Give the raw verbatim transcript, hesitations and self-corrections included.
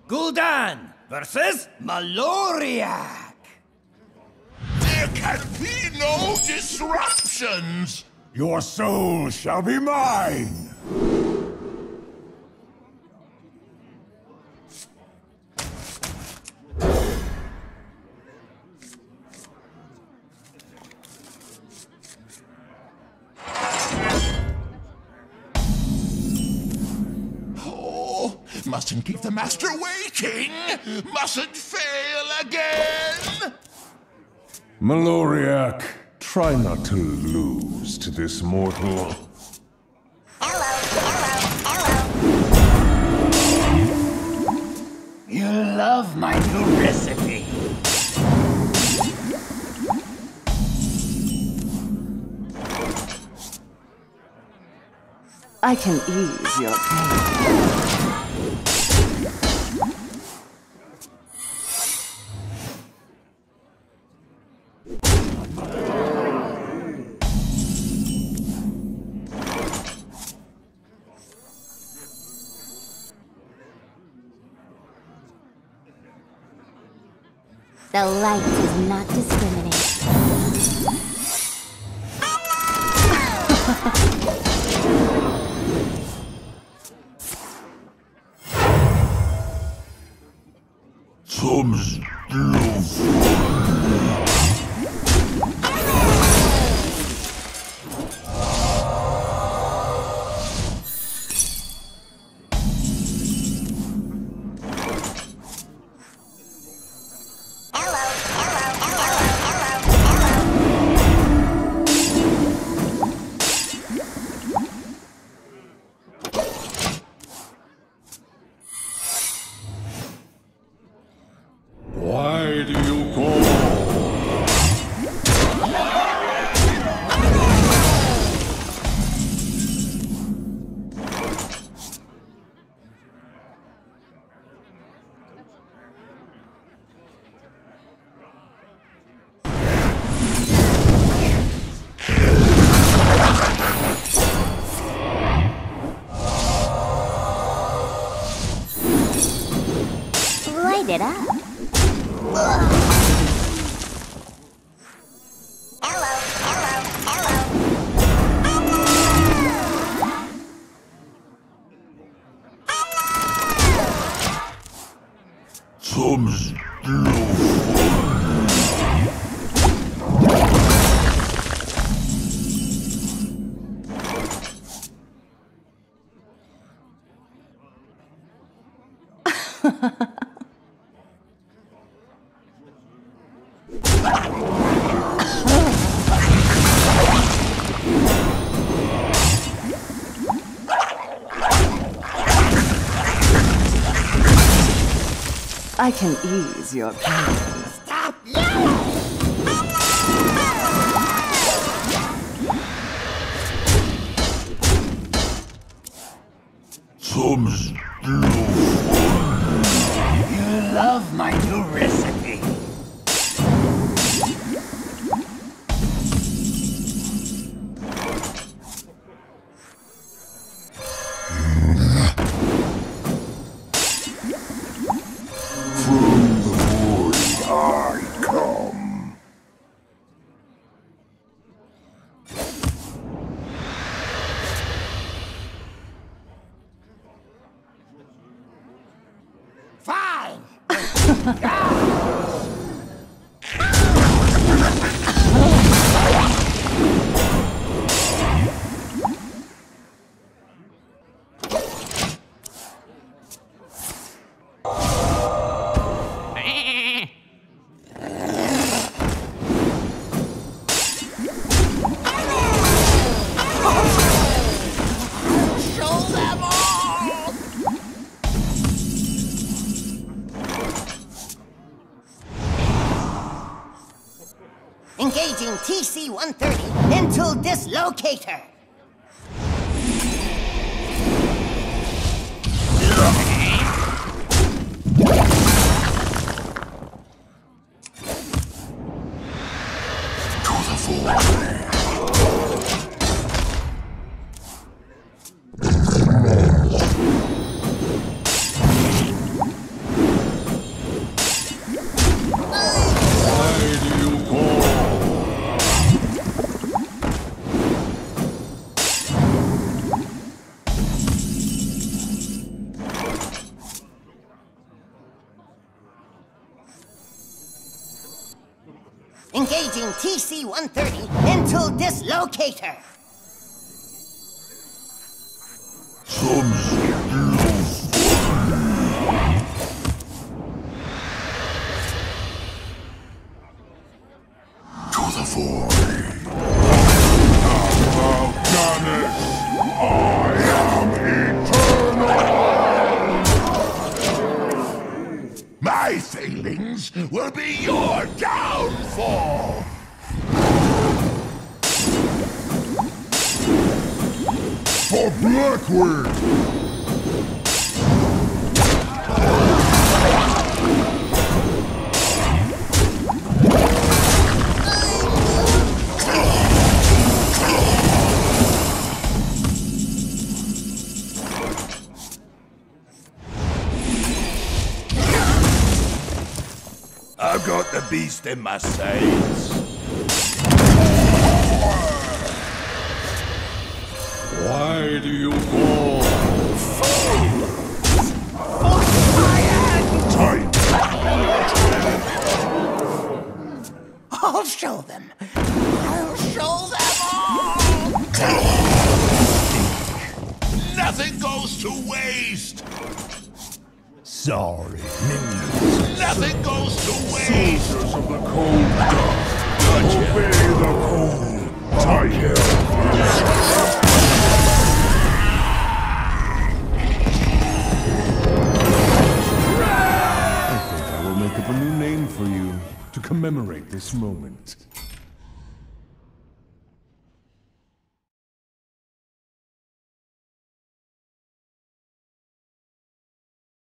Gul'dan versus Maloriak. There can be no disruptions! Your soul shall be mine! Oh, mustn't keep the master waiting! Mustn't fail again! Maloriak, try not to lose to this mortal. Hello, hello, hello. You love my new recipe. I can ease your pain. The light does not discriminate. Tom's love. Why do you call? Light it up. Hello, hello, hello. Tom's love. I can ease your pain. Stop yelling! Tom's love. You love my new recipe. From the void I come. Fine. Show them all! Engaging T C one thirty into dislocator. To the void. Engaging T C one thirty into dislocator. Some skills. To the void. Thou Ganesh, I am eternal! My failings will be your downfall! For Blackwood! I've got the beast in my sights. Why do you call? I'll show them. I'll show them all. Nothing goes to waste! Sorry, minions. Nothing goes to waste! Soldiers of the Cold Dark, obey the Cold Tiger. I think I will make up a new name for you to commemorate this moment.